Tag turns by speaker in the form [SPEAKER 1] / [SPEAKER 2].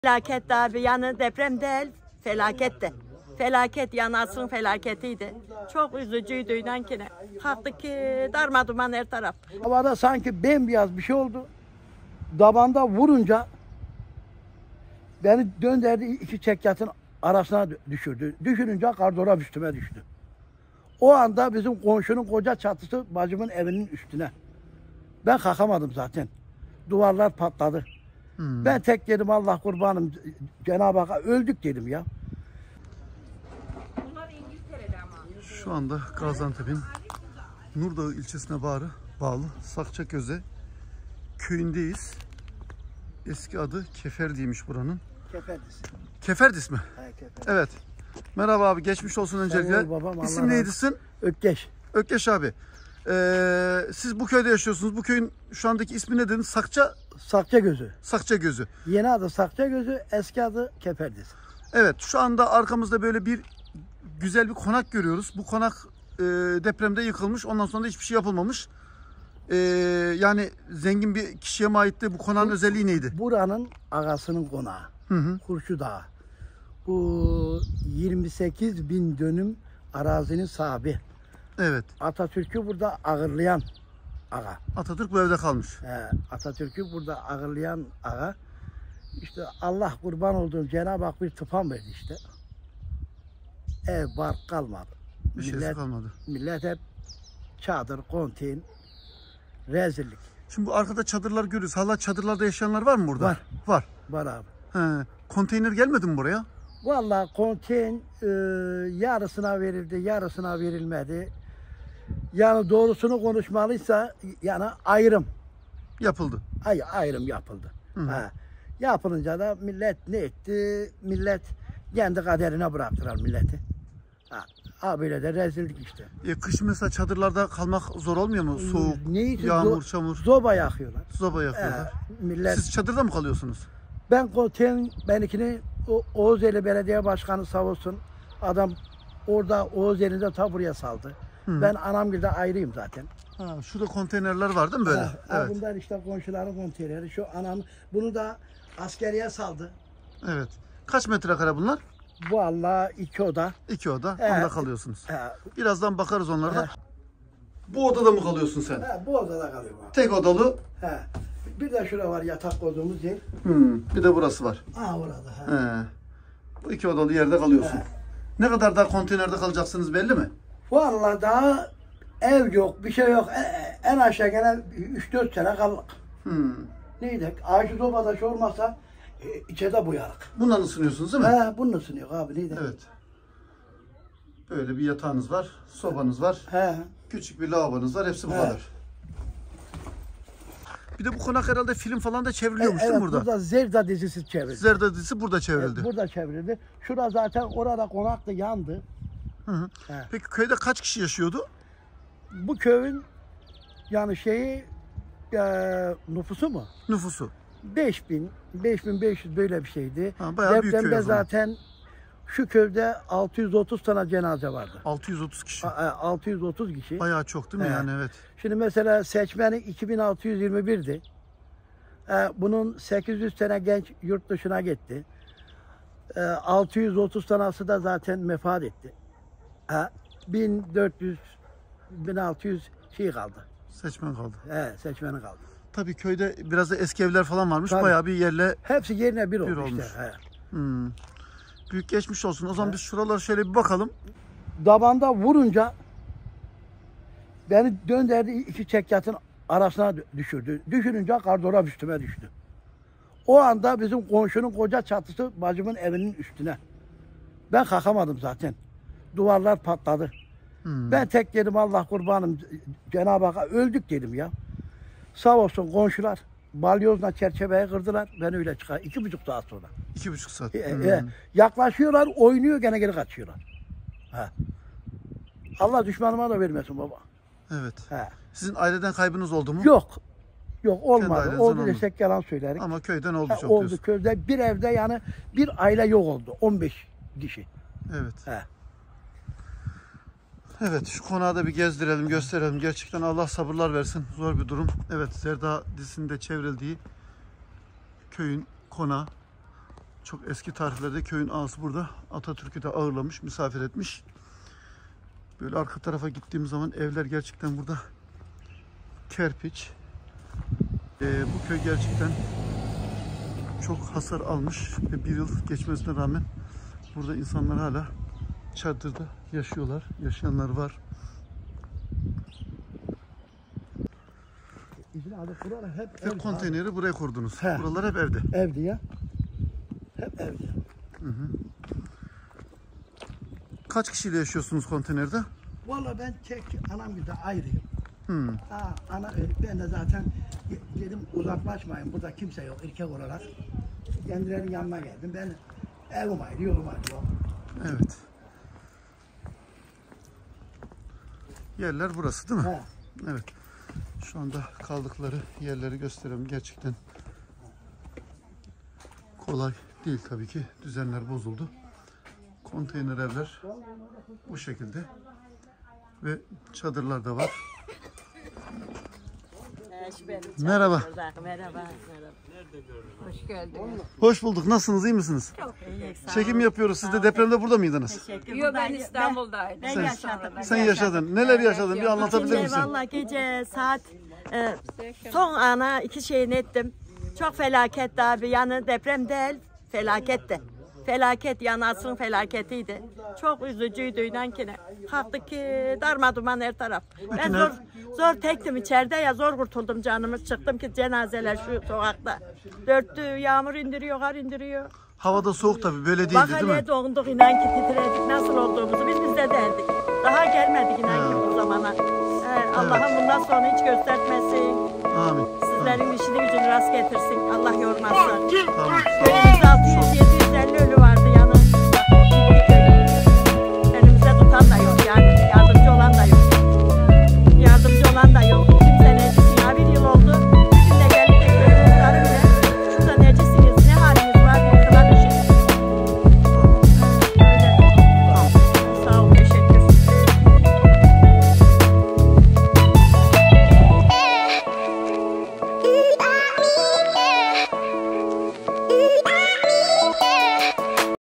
[SPEAKER 1] Felaket abi, yani deprem değil, felaketti. Felaket, yanasın felaketiydi. Çok üzücüydü inan ki. Kalktık ki darmaduman her taraf.
[SPEAKER 2] Havada sanki bembeyaz bir şey oldu. Dabanda vurunca beni döndürdü, iki çekyatın arasına düşürdü. Düşürünce kardorap üstüme düştü. O anda bizim komşunun koca çatısı bacımın evinin üstüne. Ben kalkamadım zaten. Duvarlar patladı. Ben tek dedim Allah kurbanım, Cenab-ı Hakk'a öldük dedim ya.
[SPEAKER 3] Şu anda Gaziantep'in Nurdağı ilçesine bağlı Sakçaköze köyündeyiz. Eski adı Keferdiymiş buranın.
[SPEAKER 2] Keferdis.
[SPEAKER 3] Keferdis mi?
[SPEAKER 2] He, Keferdis.
[SPEAKER 3] Evet. Merhaba abi, geçmiş olsun öncelikle.
[SPEAKER 2] Babam,
[SPEAKER 3] İsim neydi sizin?
[SPEAKER 2] Ökkeş.
[SPEAKER 3] Ökkeş abi. Siz bu köyde yaşıyorsunuz. Bu köyün şu andaki ismi ne dediniz?
[SPEAKER 2] Sakçagözü.
[SPEAKER 3] Sakçagözü.
[SPEAKER 2] Yeni adı Sakçagözü, eski adı Keferdis.
[SPEAKER 3] Evet, şu anda arkamızda böyle bir güzel bir konak görüyoruz. Bu konak depremde yıkılmış. Ondan sonra da hiçbir şey yapılmamış. Yani zengin bir kişiye mi aitti? Bu konağın özelliği neydi?
[SPEAKER 2] Buranın ağasının konağı. Kurşu Dağı. Bu 28 bin dönüm arazinin sahibi.
[SPEAKER 3] Evet.
[SPEAKER 2] Atatürk'ü burada ağırlayan ağa.
[SPEAKER 3] Atatürk bu evde kalmış.
[SPEAKER 2] Atatürk'ü burada ağırlayan ağa. İşte Allah kurban olduğum Cenab-ı Hak bir tıfan verdi işte. Ev bark kalmadı.
[SPEAKER 3] Bir şeysi kalmadı.
[SPEAKER 2] Millet hep çadır, konteyner, rezillik.
[SPEAKER 3] Şimdi bu arkada çadırlar görüyoruz. Hala çadırlarda yaşayanlar var mı burada?
[SPEAKER 2] Var.
[SPEAKER 3] Var.
[SPEAKER 2] Var abi.
[SPEAKER 3] He. Konteyner gelmedi mi buraya?
[SPEAKER 2] Vallahi konteyner yarısına verildi, yarısına verilmedi. Yani doğrusunu konuşmalıysa yani ayrım.
[SPEAKER 3] Yapıldı.
[SPEAKER 2] Ayrım yapıldı. Yapılınca da millet ne etti? Millet kendi kaderine bıraktılar milleti. Böyle de rezildik işte.
[SPEAKER 3] Kış mesela çadırlarda kalmak zor olmuyor mu? Soğuk, yağmur, çamur.
[SPEAKER 2] Zoba yakıyorlar.
[SPEAKER 3] Zoba yakıyorlar.
[SPEAKER 2] Millet...
[SPEAKER 3] Siz çadırda mı kalıyorsunuz?
[SPEAKER 2] Ben konteyner, benimkini Oğuzeli Belediye Başkanı sağ olsun. Adam orada Oğuzeli'de ta buraya saldı. Ben Anamgil'de ayrıyım zaten.
[SPEAKER 3] Şurada konteynerler var değil mi böyle? Evet.
[SPEAKER 2] Bunlar işte komşuların konteyneri. Şu bunu da askeriye saldı.
[SPEAKER 3] Evet. Kaç metrekare bunlar?
[SPEAKER 2] Bu Allah 2 oda.
[SPEAKER 3] 2 oda. Onda kalıyorsunuz.
[SPEAKER 2] He.
[SPEAKER 3] Birazdan bakarız onlara da. Bu odada mı kalıyorsun sen?
[SPEAKER 2] Bu odada kalıyorum abi.
[SPEAKER 3] Tek odalı.
[SPEAKER 2] Bir de şurada var yatak koyduğumuz yer.
[SPEAKER 3] Bir de burası var.
[SPEAKER 2] Orada.
[SPEAKER 3] Bu 2 odalı yerde kalıyorsun. Ne kadar daha konteynerde kalacaksınız belli mi?
[SPEAKER 2] Vallahi daha ev yok, bir şey yok. En aşağı gene 3-4 sene kaldık. Neydi? Ağacı sobada şey olmasa içeride boyarık.
[SPEAKER 3] Bundan ısınıyorsunuz değil mi?
[SPEAKER 2] Bunun ısınıyor abi. Neydi?
[SPEAKER 3] Evet. Böyle bir yatağınız var, sobanız var. Küçük bir lavabonuz var. Hepsi bu kadar. Bir de bu konak herhalde film falan da çevriliyormuş değil mi burada?
[SPEAKER 2] Burada Zerda dizisi çevrildi.
[SPEAKER 3] Zerda dizisi burada çevrildi.
[SPEAKER 2] Burada çevrildi. Şurada zaten orada konaktı, yandı.
[SPEAKER 3] Peki köyde kaç kişi yaşıyordu?
[SPEAKER 2] Bu köyün yani nüfusu mu?
[SPEAKER 3] Nüfusu.
[SPEAKER 2] 5500 böyle bir şeydi.
[SPEAKER 3] Bayağı büyük köy
[SPEAKER 2] Depremde
[SPEAKER 3] o zaman.
[SPEAKER 2] zaten şu köyde 630 tane cenaze vardı.
[SPEAKER 3] 630 kişi.
[SPEAKER 2] 630 kişi.
[SPEAKER 3] Bayağı çok değil mi yani, evet.
[SPEAKER 2] Şimdi mesela seçmeni 2621'di. Bunun 800 tane genç yurt dışına gitti. 630 tanesi de zaten vefat etti. 1600 şey kaldı.
[SPEAKER 3] Seçmen kaldı.
[SPEAKER 2] Seçmeni kaldı.
[SPEAKER 3] Tabii köyde biraz da eski evler falan varmış.
[SPEAKER 2] Tabii.
[SPEAKER 3] Bayağı bir yerle
[SPEAKER 2] hepsi yerine bir olmuş.
[SPEAKER 3] olmuş.
[SPEAKER 2] Işte.
[SPEAKER 3] Büyük geçmiş olsun. O zaman biz şuralara şöyle bir bakalım.
[SPEAKER 2] Dabanda vurunca beni döndürdü, iki çekyatın arasına düşürdü. Düşürünce kardorap üstüme düştü. O anda bizim komşunun koca çatısı bacımın evinin üstüne. Ben kalkamadım zaten. Duvarlar patladı. Ben tek dedim Allah kurbanım, Cenab-ı Hakk'a öldük dedim ya. Sağ olsun komşular balyozla çerçeveyi kırdılar. Ben öyle çıkar. 2,5 saat sonra.
[SPEAKER 3] 2,5 saat.
[SPEAKER 2] Yaklaşıyorlar, oynuyor, gene geri kaçıyorlar. Allah düşmanıma da vermesin baba.
[SPEAKER 3] Evet. Sizin aileden kaybınız oldu mu?
[SPEAKER 2] Yok. Yok, olmadı.
[SPEAKER 3] Oldu
[SPEAKER 2] Oldu desek yalan söylerik.
[SPEAKER 3] Ama köyden oldu çok
[SPEAKER 2] oldu
[SPEAKER 3] diyorsun.
[SPEAKER 2] Köyde bir evde yani bir aile yok oldu. 15 kişi.
[SPEAKER 3] Evet. Evet, şu konağı da bir gezdirelim, gösterelim. Gerçekten Allah sabırlar versin. Zor bir durum. Evet, Zerda dizisinde çevrildiği köyün konağı. Çok eski tarihlerde köyün ağası burada Atatürk'ü de ağırlamış, misafir etmiş. Böyle arka tarafa gittiğim zaman evler gerçekten burada kerpiç. Bu köy gerçekten çok hasar almış ve bir yıl geçmesine rağmen burada insanlar hala çadırda yaşıyorlar. Yaşayanlar var.
[SPEAKER 2] Buralar hep
[SPEAKER 3] Ve
[SPEAKER 2] ev.
[SPEAKER 3] konteyneri buraya kurdunuz.
[SPEAKER 2] He.
[SPEAKER 3] Buralar hep evde.
[SPEAKER 2] Evdi ya. Hep evdi.
[SPEAKER 3] Kaç kişiyle yaşıyorsunuz konteynerde?
[SPEAKER 2] Vallahi ben tek anam gibi de ayrıyım.
[SPEAKER 3] Hmm.
[SPEAKER 2] Ben de zaten dedim uzaklaşmayın. Burada kimse yok erkek olarak. Kendilerinin yanına geldim. Ben evim ayrı, yolum ayrı.
[SPEAKER 3] Evet. Yerler burası değil mi?
[SPEAKER 2] He.
[SPEAKER 3] Evet. Şu anda kaldıkları yerleri gösteriyorum. Gerçekten kolay değil tabii ki. Düzenler bozuldu. Konteyner evler bu şekilde. Ve çadırlar da var. Merhaba.
[SPEAKER 1] Merhaba.
[SPEAKER 4] Hoş geldiniz.
[SPEAKER 3] Hoş bulduk. Nasılsınız? İyi misiniz?
[SPEAKER 1] Çok iyi. Sağ
[SPEAKER 3] Çekim
[SPEAKER 1] olun.
[SPEAKER 3] yapıyoruz. Siz de depremde burada mıydınız?
[SPEAKER 1] Teşekkür
[SPEAKER 4] Yo, ben
[SPEAKER 1] ederim.
[SPEAKER 4] İstanbul'daydım.
[SPEAKER 1] Ben yaşadım.
[SPEAKER 3] Sen yaşadın. Neler yaşadın? Bir anlatabilir
[SPEAKER 1] Şimdi
[SPEAKER 3] misin?
[SPEAKER 1] vallahi gece saat son ana 2 şeyini ettim. Çok felaketti abi. Yani deprem değil, felaketti. Felaket, yani asrın felaketiydi. Çok üzücüydü inan ki. Kalktık ki darmaduman her taraf. Ben zor tektim içeride ya, zor kurtuldum canımız. Çıktım ki cenazeler şu sokakta. Dörttü, yağmur indiriyor, kar indiriyor.
[SPEAKER 3] Havada soğuk tabii. Böyle değildi
[SPEAKER 1] Bak
[SPEAKER 3] değil
[SPEAKER 1] hele
[SPEAKER 3] mi?
[SPEAKER 1] donduk inan ki, titredik nasıl olduğumuzu biz de derdik. Daha gelmedik inan ki bu zamana. Allah'ım bundan sonra hiç göstermesin.
[SPEAKER 3] Amin.
[SPEAKER 1] Sizlerin işini gücünü rast getirsin. Allah yormazsa.
[SPEAKER 3] Tamam.
[SPEAKER 1] Köyümüzde 600